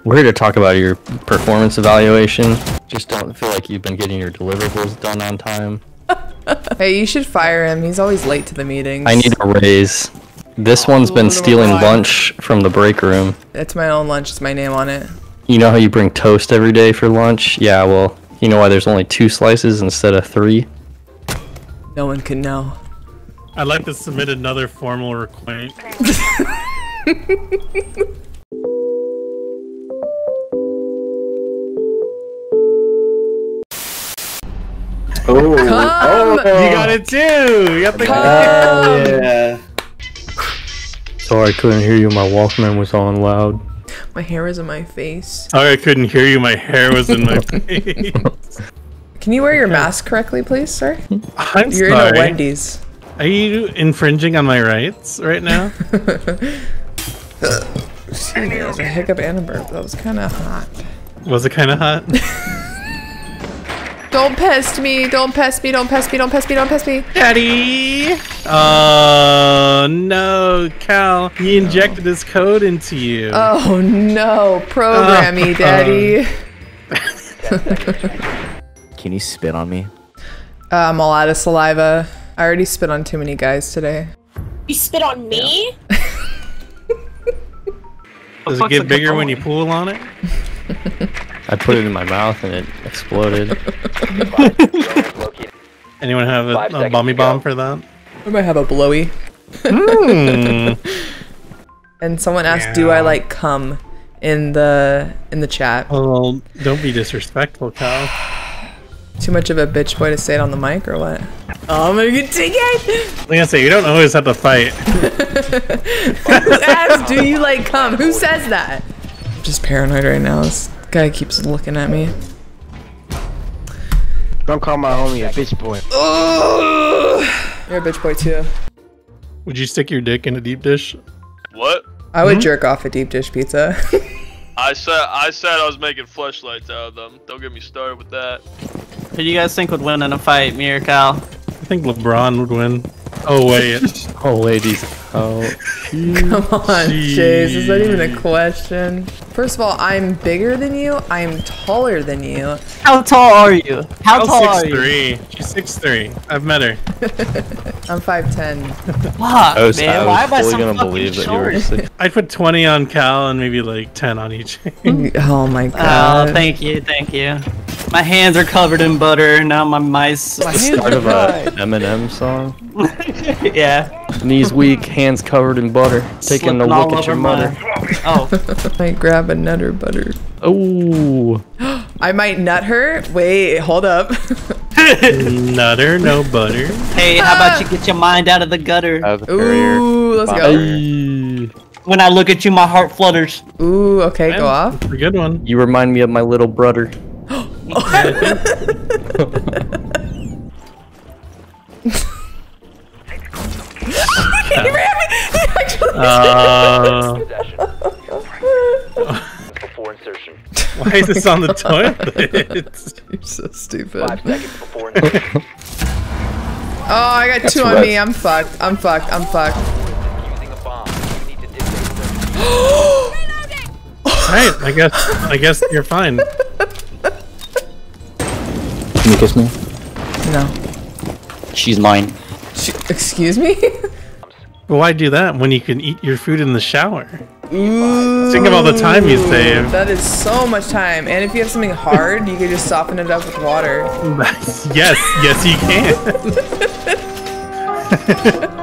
We're here to talk about your performance evaluation. Just don't feel like you've been getting your deliverables done on time. Hey, you should fire him. He's always late to the meetings. I need a raise. This one's been stealing lunch from the break room. It's my own lunch. It's my name on it. You know how you bring toast every day for lunch? Yeah, well, you know why there's only 2 slices instead of 3? No one can know. I'd like to submit another formal request. Oh, You got it too! You got the yeah. Sorry, I couldn't hear you. My Walkman was on loud. My hair is in my face. Sorry I couldn't hear you, my hair was in my face. Can you wear your mask correctly, please, sir? I'm You're sorry. in a Wendy's. Are you infringing on my rights right now? Excuse me, that was a hiccup and a burp. That was kind of hot. Was it kind of hot? Don't pest me! Don't pest me! Don't pest me! Don't pest me! Don't pest me! Daddy! Oh no, Cal, he injected his code into you. Oh no! Program me, daddy. Can you spit on me? I'm all out of saliva. I already spit on too many guys today. You spit on me? Does it get bigger when you pull on it? I put it in my mouth and it exploded. Anyone have a bomby bomb for that? I might have a blowy. Mm. And someone asked, "Do I like cum?" in the chat. Well, don't be disrespectful, Cal. Too much of a bitch boy to say it on the mic, or what? Oh, I'm gonna get ticket! Like I say, you don't always have to fight. Who asked, "Do you like cum?" Who says that? I'm just paranoid right now. This guy keeps looking at me. Don't call my homie a bitch boy. Oh, you're a bitch boy too. Would you stick your dick in a deep dish? What? I would jerk off a deep dish pizza. I said I was making fleshlights out of them. Don't get me started with that. Who do you guys think would win in a fight, me or Cal? I think LeBron would win. Oh wait. Oh, ladies. Oh. Come on, Chase. Is that even a question? First of all, I'm bigger than you. I'm taller than you. How tall are you? How tall are you? 6'3". She's 6'3". I've met her. I'm 5'10". Fuck, I was man. Why am I fully so gonna fucking believe that you short? were 6. I'd put 20 on Cal and maybe like 10 on each. Oh my Oh, god. thank you, thank you. My hands are covered in butter. Now my mice. The start of a Eminem song. Yeah. Knees weak, hands covered in butter. Taking a Slipping look all at your over mother. Oh. Might grab a nutter butter. Oh. I might nut her. Wait, hold up. Nutter, no butter. Hey, how about you get your mind out of the gutter? Ooh, let's go. When I look at you, my heart flutters. Ooh, okay, go off. That's a good one. You remind me of my little brother. Before insertion. Why is this on the toilet? You're so stupid. 5 seconds before insertion. Oh, I got 2 on me. I'm fucked. I'm fucked. I'm fucked. Using a bomb. You need to disable them. Right, I guess you're fine. Can you kiss me? No. She's mine. Excuse me? But why do that when you can eat your food in the shower? Ooh. Think of all the time you save. That is so much time. And if you have something hard, you can just soften it up with water. Yes, you can.